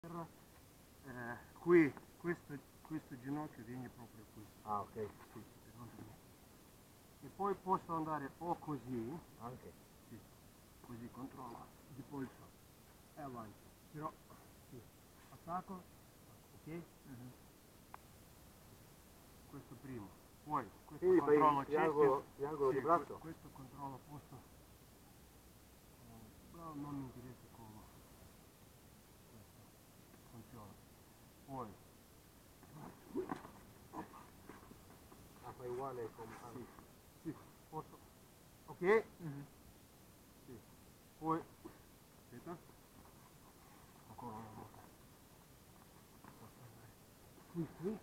Qui, questo ginocchio viene proprio qui. Ah, ok. Sì, e poi posso andare o così, Anche. sì, così controllo di polso e avanti. Però, sì, attacco, ok? Questo primo. Poi, questo Quindi fai controllo il triangolo sì, di braccio? questo controllo posto. No, non mi interessa come. Questo funziona. Poi, Ah, fai uguale come sì, sì, posso. Ok? Sì. Poi, aspetta. Ancora una volta. Posso andare qui.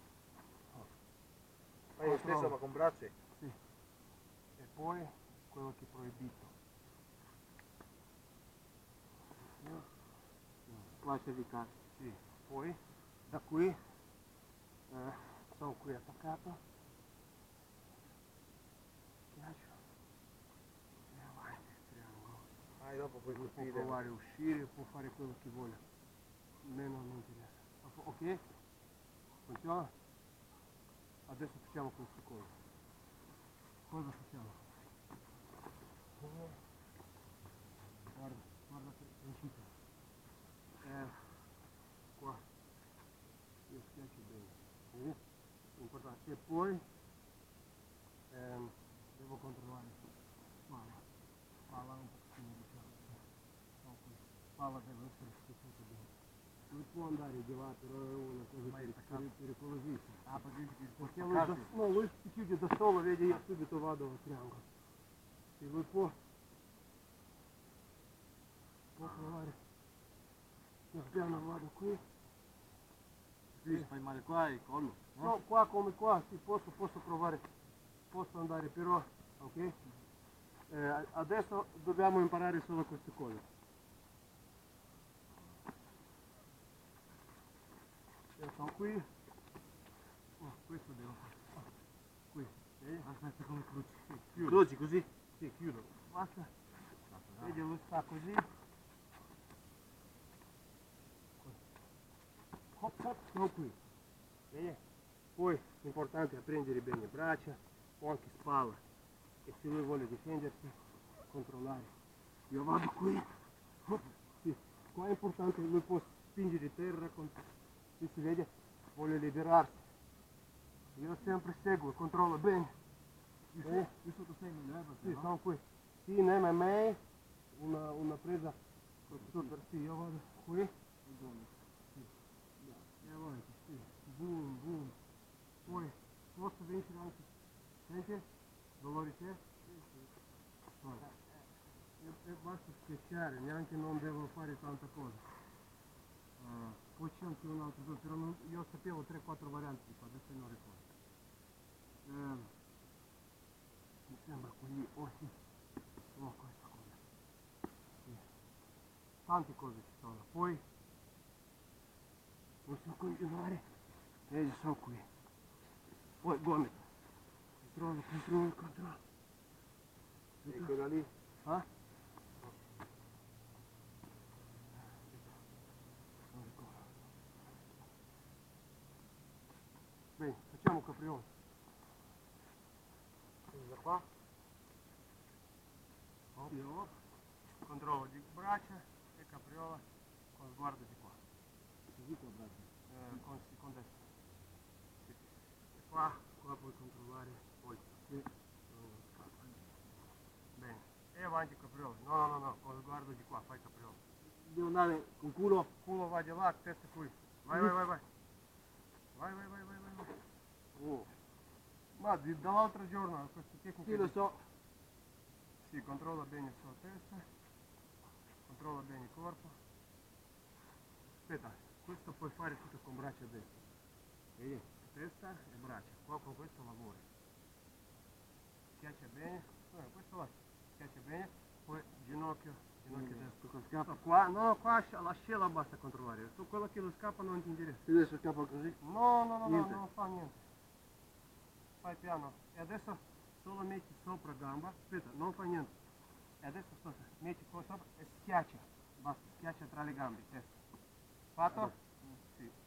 Fai lo stesso ma con braccia? Sì. E poi quello che è proibito. Lascia di casa. Sì. Poi da qui sono qui attaccato. Schiaccio. E avanti, triangolo. Ah, e dopo puoi Lui può uscire. provare a uscire, può fare quello che vuole. Meno non interessa. Ok? Funziona? Adesso facciamo queste cose. Cosa facciamo? Guarda che è uscita. Qua. Io schiaccio bene. Vedi? Importante. E poi devo controllare palla un pochettino diciamo. Palla deve essere schiacciata bene. Lui può andare di là, però è una cosa pericolosissima. Ah, perché lui si chiude da solo, vedi, io subito vado al triangolo. E lui può provare. Piano piano vado qui. Sì, fai male qua e collo. No, qua come qua, sì, posso provare, posso andare, però, ok? Adesso dobbiamo imparare solo queste cose. Io sono qui. Oh, questo devo fare. Qui. Aspetta come cruci. Sì, chiudo. Cruci così? Sì, chiudo. Basta. Vedi, lui sta così. Hop, sono qui. Vedi? Poi l'importante è prendere bene le braccia o anche spalla. E se lui vuole difendersi, controllare. Io vado qui. Hop. Sì. Qua è importante, lui può spingere terra, si vede, vuole liberarsi. Io sempre seguo, controllo bene. Io sotto sei mi leva, Sì, sono qui. Sì, in MMA una presa sì, io vado qui. Sì. E avanti, sì. Boom, boom. Poi posso vincere anche. Senti? Dolori c'è? E basta schiacciare, neanche non devo fare tanta cosa. Poi c'è anche un altro, però io sapevo 3-4 varianti di qua, adesso non ricordo. Mi sembra qui, oh sì, oh questa cosa. Sì. Tante cose ci sono, poi non so continuare, vedi sono qui. Poi gomito, controllo. E quella lì? Ah? Non ricordo. Bene, facciamo un caprione. Quindi da qua? Hop. Controllo di braccia e capriola con sguardo di qua. Così con braccia. Con destra. Sì. E qua puoi controllare poi. Sì. Bene. E avanti capriola. No, con sguardo di qua, fai capriola. Devo andare con culo? Culo va di là, testa qui. Vai. Vai. Oh. Ma dall'altro giorno questa tecnica. Sì, lo so. Sì, controlla bene la sua testa. Controlla bene il corpo. Aspetta, questo puoi fare tutto con braccia destra. Vedi? Testa e braccia. Qua con questo lavori. Schiaccia bene. Questo va. Schiaccia bene. Poi ginocchio destro. Con scappa? Qua, no, qua l'ascella basta controllare. Su quello che lo scappa non ti interessa. Se adesso scappa così? No, Niente. non fa niente. Fai piano. E adesso solo metti sopra gamba. Aspetta, non fa niente. E adesso metti qua sopra e schiaccia. Basta, schiaccia tra le gambe, testa. Fatto? Sì.